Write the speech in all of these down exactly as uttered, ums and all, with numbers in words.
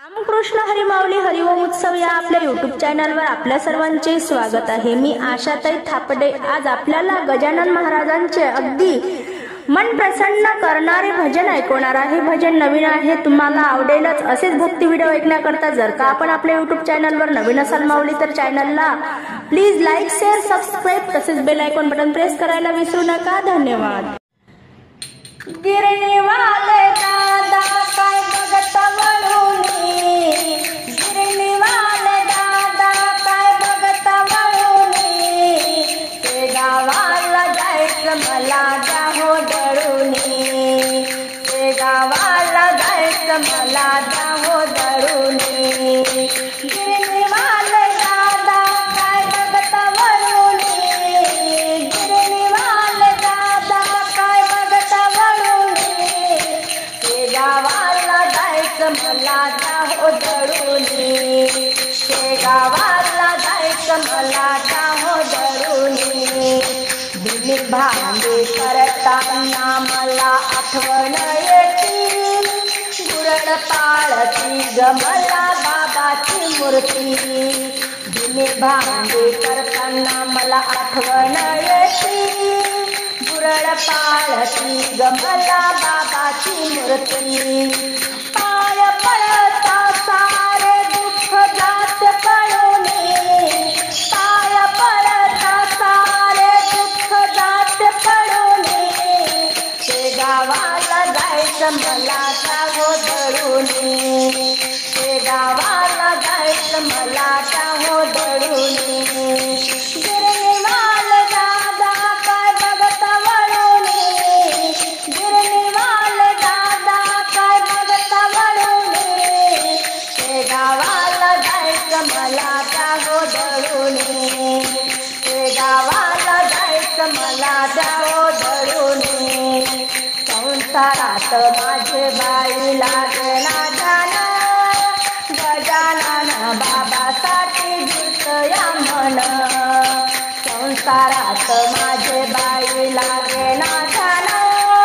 रामकृष्ण हरी माऊली हरिओम उत्सव या आपल्या यूट्यूब चॅनलवर आपल्या सर्वांचे स्वागत आहे। मी आशाताई थापडे आज आपल्याला गजानन महाराजांचे अगदी मन प्रसन्न करणारे भजन ऐकवणार आहे। भजन नवीन आहे, तुम्हाला आवडेलच। असेच भक्ती व्हिडिओ ऐकण्याकरता जर का आपण आपल्या यूट्यूब चॅनलवर नवीन असाल माऊली तर चॅनलला प्लीज लाईक शेअर सबस्क्राइब तसेच बेल आयकॉन बटन प्रेस करायला विसरू नका। धन्यवाद। गिरणी वाले दादा काय बघत वळूनी, गिरणी वाले दादा काय बघत वळूनी, ते गावाला जायचं मला जाहो दळूनी, ते गावाला जायचं मला जाहो दळूनी, गिरणी वाले दादा काय बघत वळूनी, गिरणी वाले दादा काय बघत गावाला जायचं मला जाहो दळूनी, ते गावाला जायचं मला जाहो दळूनी, दिली भांडी करताना मला आठवण येती, गुरड पाळती ग मला बाबाची मूर्ती, दिली भांडी करताना मला आठवण येती, गुरड पाळती ग मला बाबाची मूर्ती, पाय पडता सारे दुःख जात पळूनी, पाय पडता सारे दुःख जात पळूनी, ते गावाला जायचं मला जाहो दळूनी, ते गावाला जायचं मला जाहो दळूनी, गिरणी वाले दादा काय बघत वळूनी, गिरणी वाले दादा काय बघत वळूनी, ते गावाला जायचं मला जाहो दळूनी, ते गावाला जायचं मला जाहो दळूनी, संसारात माझे बाई लागना जाना, गजानन बाबासाठी जितया मन, संसारात माझे बाई लागेना जाना,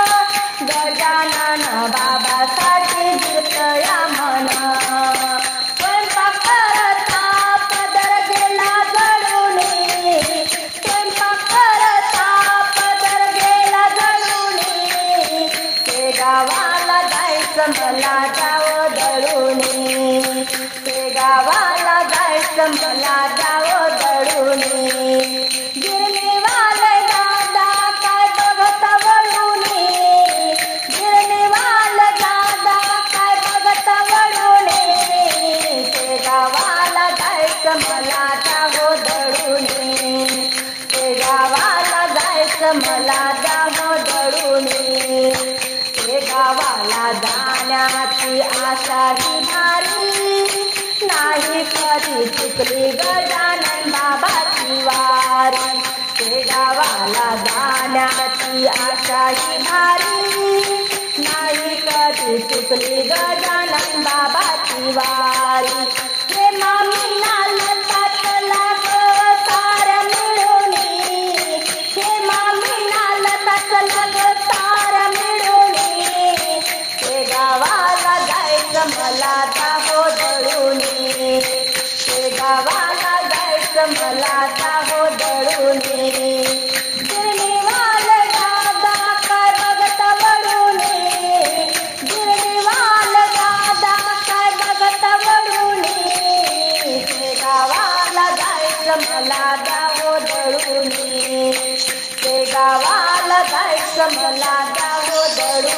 गजानन बाबासाठी जितया मन, स्वयंपाक करता पदर गेला जळूनी, स्वयंपाक करता पदर गेला जळूनी, ते गावाला जायचं मला जावं दळूनी, ते गावाला जायचं मला जावं दळूनी, गिरणी वाले दादा काय बघत वळूनी, गिरणी वाले दादा काय बघत वळूनी, ते गावाला जायचं मला जावं दळूनी, ते गावाला जायचं मला जावं दळूनी, ते गावाला जाण्याची आशा ही भारी, नाही कधी चुकली गजानन बाबाची वारी, ते गावाला जाण्याची आशा ही भारी, नाही कधी चुकली गजानन बाबाची वारी, हे मामीला लतात लाग सार मिळूनी, हे मामीला लतात लाग सार मिळूनी, ते गावाला जायचं मला जाहो दळूनी, ते गावाला जायचं मला जाहो दळूनी, गिरणी वाले दादा काय बघत वळूनी, गिरणी वाले दादा काय बघत वळूनी, ते गावाला जायचं मला जाहो दळूनी, ते गावाला जायचं मला जाहो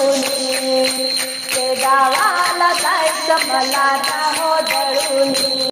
दळूनी, ते गावाला जायचं मला जाहो दळूनी।